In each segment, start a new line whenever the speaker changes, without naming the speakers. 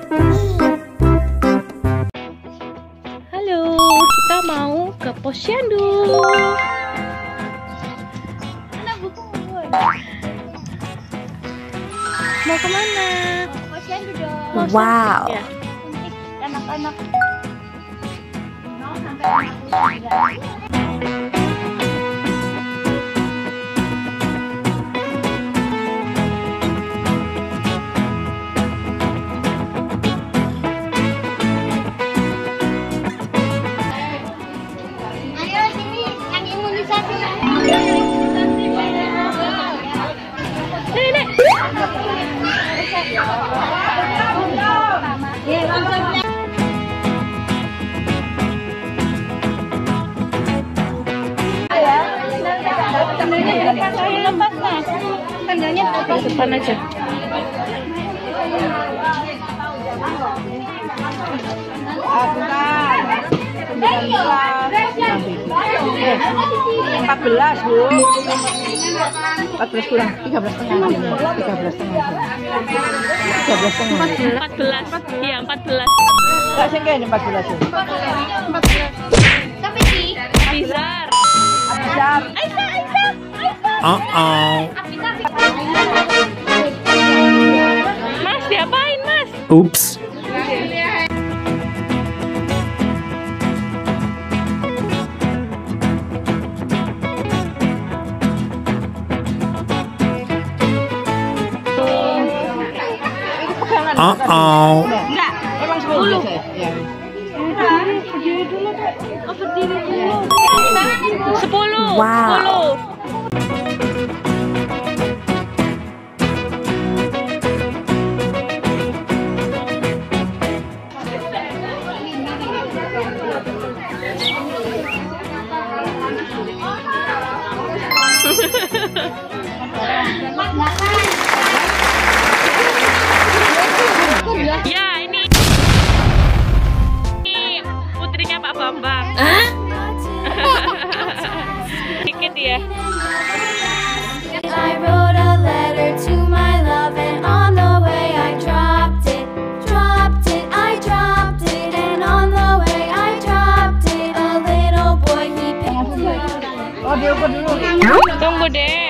Halo, kita mau ke Posyandu. Mau kemana?
Posyandu dong.
Wow.
Ya.
Anak-anak. Sampai ayo sini yang imunisasi.
Nenek.
Lepas mas, tandanya lepas.
Depan aja.
Empat belas Bu. 14 kurang 13,5.
14. Iya, 14.
Enggak sih kayaknya 14 ya.
Tapi sih.
Bizar.
Abisar.
Mas, diapain, Mas?
Oops.
Enggak, emang 10 biasa ya.
Berdiri dulu.
10.
Wow.
10. Ya, ini putrinya Pak Bambang. Dikit ya.
I wrote a letter to my love, and on the way I dropped it, I dropped it, and on the way I dropped it. A little boy, he picked it up.
Oh, diukur dulu.
Tunggu, Dek.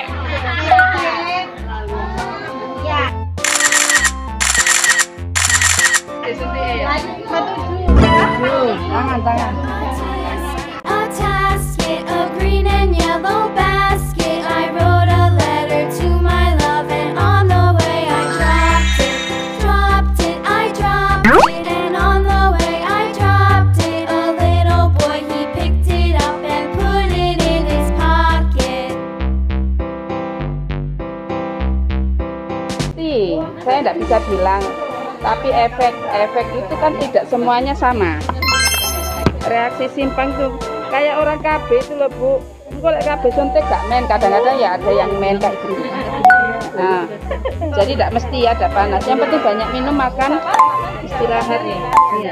Tangan.
A tasket, a green and yellow basket. I wrote a letter to my love, and on the way I dropped it, I dropped it, and on the way I dropped it. A little boy, he picked it up and put it in his pocket.
Saya tidak bisa bilang, tapi efek itu kan tidak semuanya sama. Reaksi simpang tuh kayak orang KB itu loh Bu. Kalau KB suntik gak main, kadang-kadang ya ada yang main kayak gini. Nah, jadi tidak mesti ada panas. Yang penting banyak minum, makan, istirahat nih. Iya.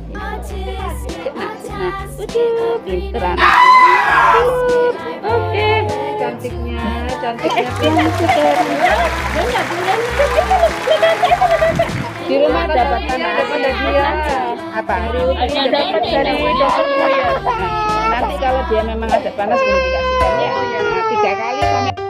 Nah, pinteran. Oke, cantiknya. Di rumah dapat panas pada dia apa? Hanya dapat dari doktermu ya. Nanti kalau dia memang ada panas boleh dikasihkan ya. 3 kali sampai